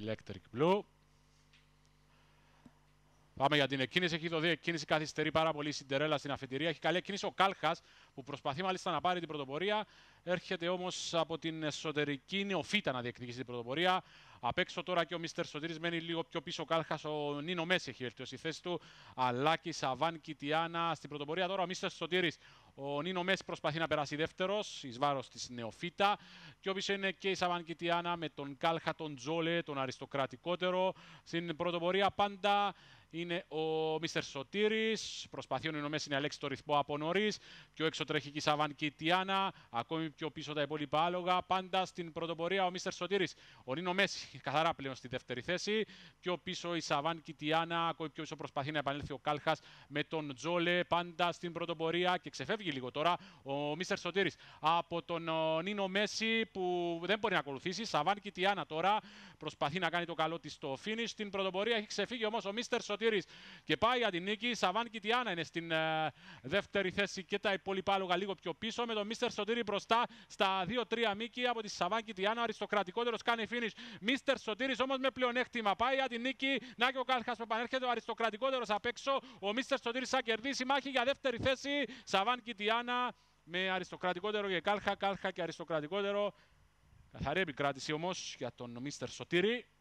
Electric Blue. Πάμε για την εκκίνηση. Έχει δοθεί εκκίνηση, καθυστερεί πάρα πολύ η Σιντερέλα στην αφετηρία. Έχει καλή εκκίνηση ο Κάλχας που προσπαθεί μάλιστα να πάρει την πρωτοπορία. Έρχεται όμως από την εσωτερική νεοφύτα να διεκδικήσει την πρωτοπορία. Απ' έξω τώρα και ο Μίστερ Σωτήρης μένει λίγο πιο πίσω ο Κάλχας. Ο Νίνο Μέση έχει βελτιώσει η θέση του. Αλάκη, Σαβάν, Κιτιάνα στην πρωτοπορία. Τώρα ο Μίστερ Σωτήρης. Ο Νίνο Μέση προσπαθεί να περάσει δεύτερος εις βάρος της νεοφύτα. Και όποιος είναι και η Σαβάν Κιτιάνα με τον Κάλχα, τον Τζόλε, τον αριστοκρατικότερο. Στην πρωτοπορία πάντα είναι ο Μίστερ Σωτήρης. Προσπαθεί ο Νίνο Μέση να ελέγξει το ρυθμό από νωρίς. Πιο έξω τρέχει και η Σαβάν Κιτιάνα. Ακόμη πιο πίσω τα υπόλοιπα άλογα. Πάντα στην πρωτοπορία ο Μίστερ Σωτήρης. Ο Νίνο Μέση καθαρά πλέον στη δεύτερη θέση. Πιο πίσω η Σαβάν Κιτιάνα. Ακόμη πιο πίσω προσπαθεί να επανέλθει ο Κάλχας με τον Τζόλε. Πάντα στην πρωτοπορία και ξεφεύγει λίγο τώρα ο Μίστερ Σωτήρης από τον Νίνο Μέση που δεν μπορεί να ακολουθήσει. Σαβάν Κιτιάνα τώρα προσπαθεί να κάνει το καλό της στο finish. Στην πρωτοπορία έχει ξεφύγει όμως ο Μίστερ Σωτήρης και πάει για την νίκη. Σαβάν Κιτιάνα είναι στην δεύτερη θέση και τα υπόλοιπα άλογα λίγο πιο πίσω με τον Μίστερ Σωτήρη μπροστά στα 2-3 μήκη από τη Σαβάν Κιτιάνα. Ο αριστοκρατικότερος κάνει finish. Μίστερ Σωτήρης όμως με πλεονέκτημα πάει για την νίκη. Να και ο Κάλχας που επανέρχεται, ο αριστοκρατικότερος απ' έξω. Ο Μίστερ Σωτήρης θα κερδίσει μάχη για δεύτερη θέση. Σαβάν Κιτιάνα με αριστοκρατικότερο και Κάλχα και αριστοκρατικότερο. Καθαρή επικράτηση όμως για τον Μίστερ Σωτήρη.